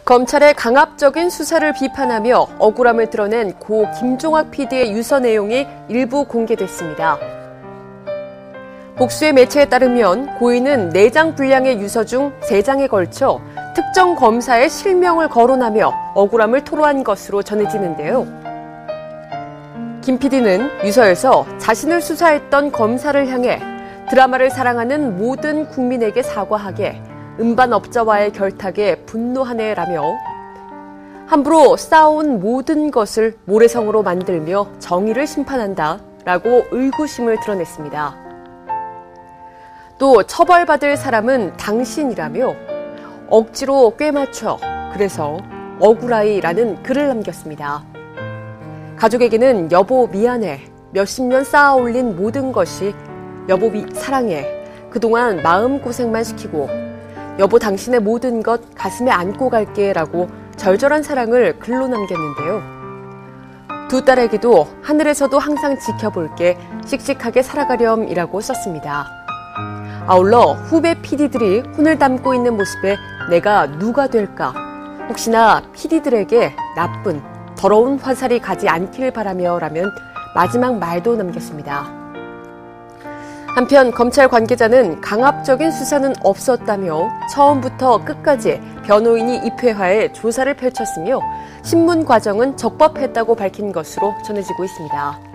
검찰의 강압적인 수사를 비판하며 억울함을 드러낸 고 김종학 PD의 유서 내용이 일부 공개됐습니다. 복수의 매체에 따르면 고인은 4장 분량의 유서 중 3장에 걸쳐 특정 검사의 실명을 거론하며 억울함을 토로한 것으로 전해지는데요. 김 PD는 유서에서 자신을 수사했던 검사를 향해 드라마를 사랑하는 모든 국민에게 사과하게 음반업자와의 결탁에 분노하네라며 함부로 쌓아온 모든 것을 모래성으로 만들며 정의를 심판한다라고 의구심을 드러냈습니다. 또 처벌받을 사람은 당신이라며 억지로 꿰맞춰 그래서 억울하이라는 글을 남겼습니다. 가족에게는 여보 미안해, 몇십 년 쌓아올린 모든 것이 여보 사랑해, 그동안 마음고생만 시키고 여보 당신의 모든 것 가슴에 안고 갈게 라고 절절한 사랑을 글로 남겼는데요. 두 딸에게도 하늘에서도 항상 지켜볼게, 씩씩하게 살아가렴이라고 썼습니다. 아울러 후배 PD들이 혼을 담고 있는 모습에 내가 누가 될까, 혹시나 PD들에게 나쁜 더러운 화살이 가지 않길 바라며 라면 마지막 말도 남겼습니다. 한편 검찰 관계자는 강압적인 수사는 없었다며 처음부터 끝까지 변호인이 입회하에 조사를 펼쳤으며 신문 과정은 적법했다고 밝힌 것으로 전해지고 있습니다.